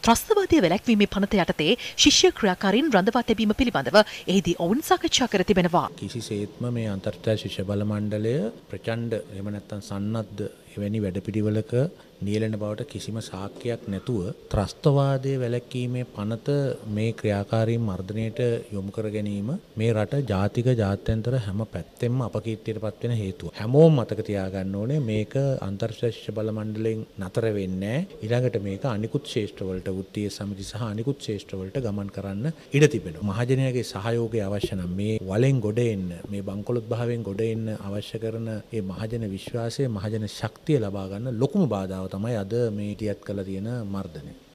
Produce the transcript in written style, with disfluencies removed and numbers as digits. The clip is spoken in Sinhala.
ත්‍රස්තවාදය වැළැක්වීමේ පනත යටතේ ශිෂ්‍ය ක්‍රියාකාරීන් රඳවා තැබීම පිළිබඳව එහිදී ඔවුන් සාකච්ඡා කර තිබෙනවා. කිසිසේත්ම මේ අන්තර්ජාතික ශිෂ්‍ය බල මණ්ඩලය ප්‍රචණ්ඩ එහෙම නැත්නම් සන්නද්ධ එවැනි වැඩපිළිවෙලක නියැලෙන බවට කිසිම සාක්ෂියක් නැතුව ත්‍රස්තවාදයේ වැළැක්වීමේ පනත මේ ක්‍රියාකාරීන් මර්ධනයට යොමු කර ගැනීම මේ රට ජාතික ජාත්‍යන්තර හැම පැත්තෙම අපකීර්තියටපත් වෙන හේතුව. හැමෝම මතක තියාගන්න ඕනේ මේක අන්තර්ජාතික ශිෂ්‍ය බල මණ්ඩලයෙන් නතර වෙන්නේ නැහැ. ඊළඟට මේක අනිකුත් ශේෂ්ත්‍රවලට වෘත්තීය සමිති සහ අනිකුත් ශේෂ්ත්‍රවලට ගමන් කරන්න ඉඩ තිබෙනවා. මහජනයාගේ සහයෝගය අවශ්‍ය නම් මේ වලෙන් ගොඩ එන්න මේ බංකොලොත් භාවයෙන් ගොඩ එන්න අවශ්‍ය කරන මේ මහජන විශ්වාසය මහජන ශක්තිය ලබා ගන්න ලොකුම බාධාව තමයි අද මේ ඉදිරියට කළ තියෙන මර්ධනය.